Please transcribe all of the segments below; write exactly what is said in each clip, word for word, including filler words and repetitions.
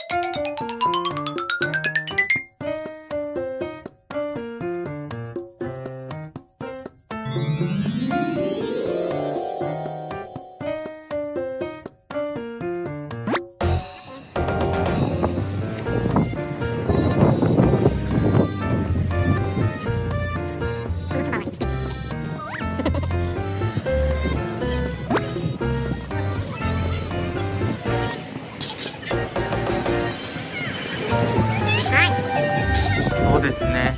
そうですね。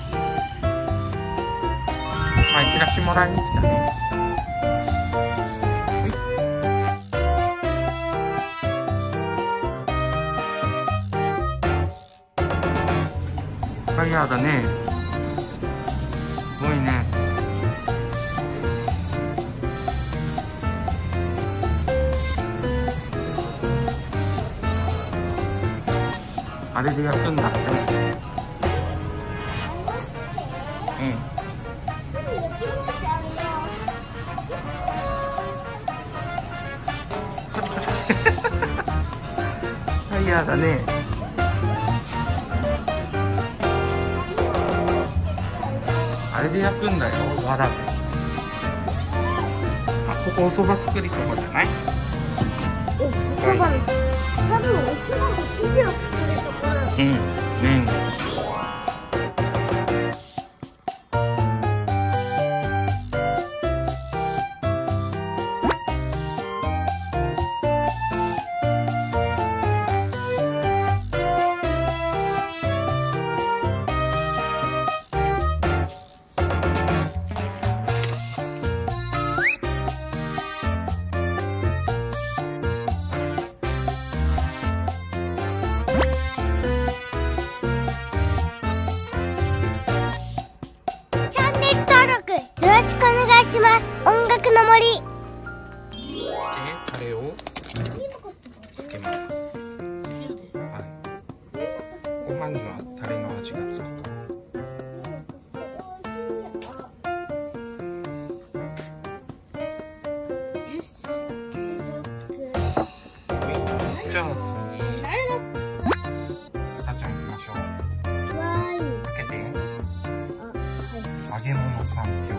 はい、チラシもらいに来たね。ファイヤーだね。すごいね。あれで焼くんだって。うん。ファイヤーだね。あれで焼くんだよ、わらで。あ、ここお蕎麦作りとこじゃない？ お蕎麦、多分お蕎麦の生地を作るところ。 うん、麺。 よろしくお願いします。音楽の森。 で、タレをつけます。はい。ご飯にはタレの味がつくから。じゃあ次、たちゃん行きましょう。開けて。揚げ物三強。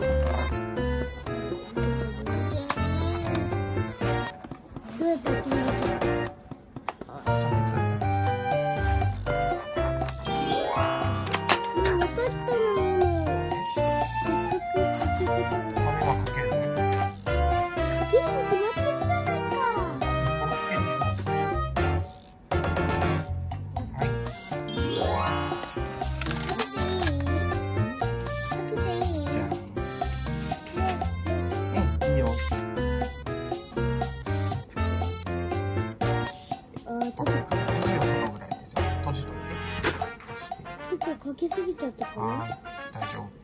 かけすぎちゃったかな。 はい、大丈夫。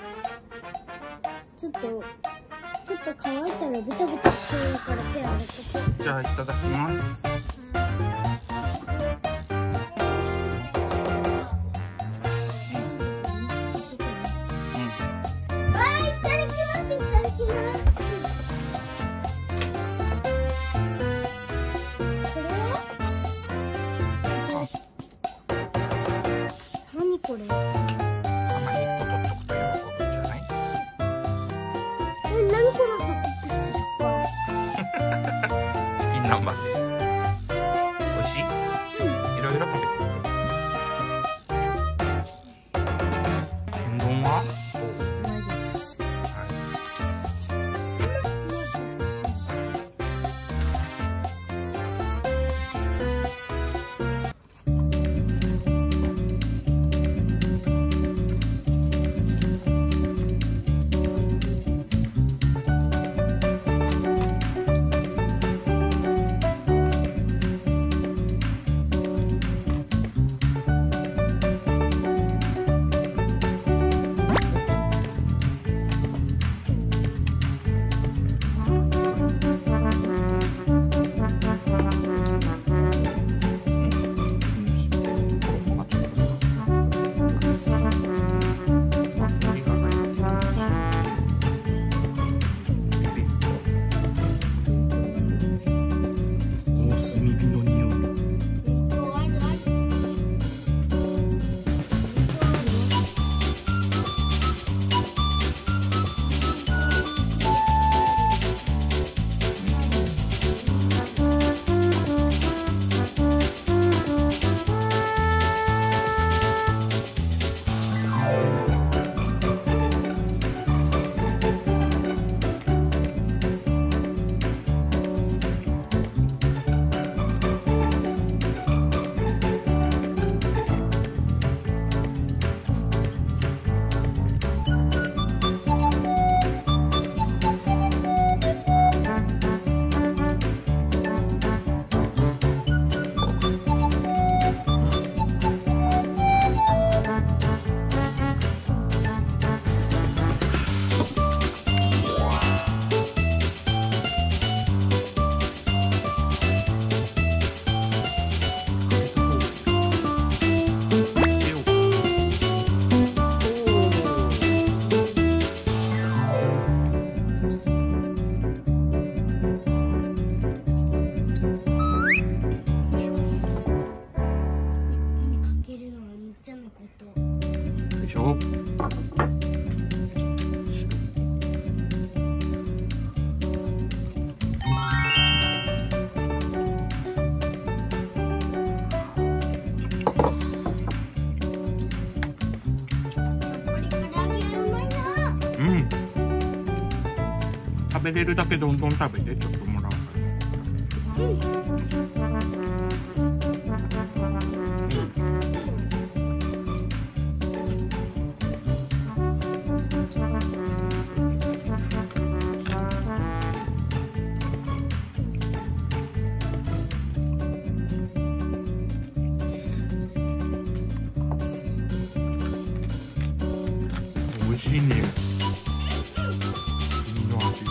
ちょっとちょっと乾いたらベタベタしてるから手洗っとこう。 じゃあいただきます。 はい、いただきます。いただきます。これは？何これ？ たまにいっこ取っとくと喜ぶんじゃない？ え、何このサクッとした食感？ チキン南蛮です。 よ。うん。食べれるだけどんどん食べて、ちょっともらうから。うん。美味しいね。身の味が。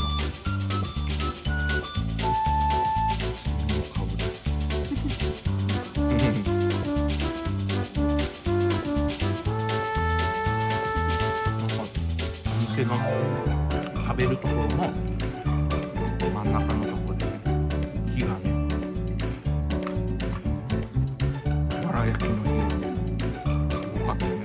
すごいかぶる。なんかお店の食べるところの真ん中のところで火がね、わら焼きの火が多かったね。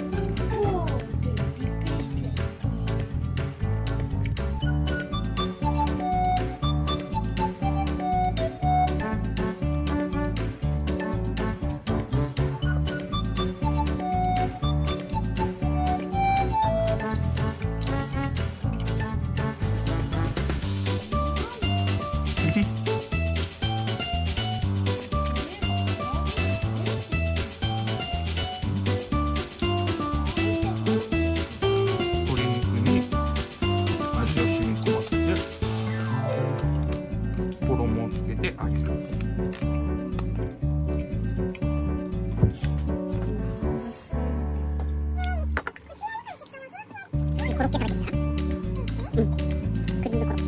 鶏肉に味を染み込ませて衣をつけて揚げる。 コロッケ食べてみたら、うん、クリームコロッケ。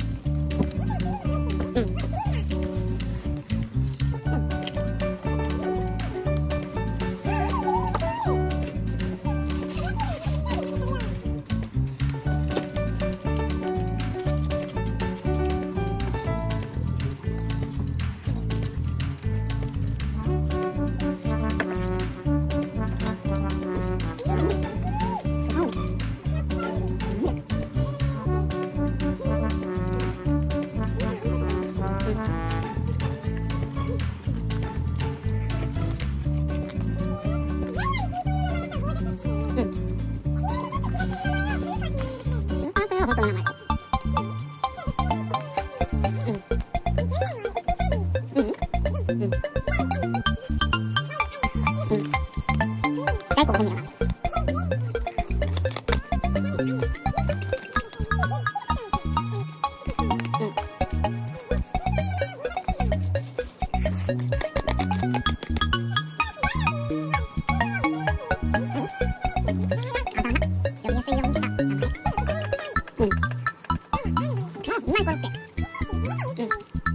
本当の名前。うん。うん。うん。うん。大根本名な。うん。あ、うまいコロッケ。うん。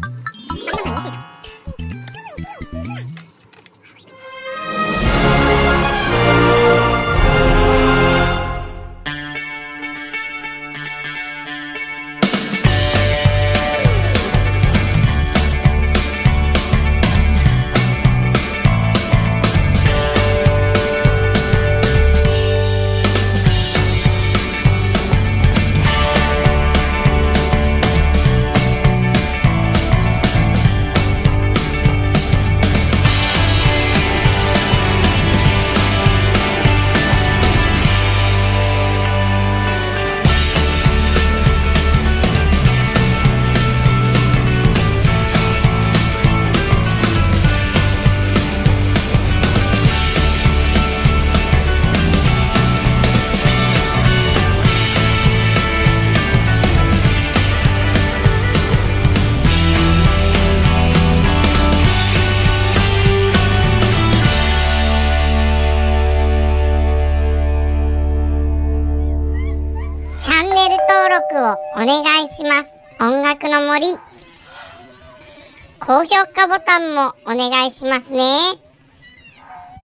チャンネル登録をお願いします。音楽の森。高評価ボタンもお願いしますね。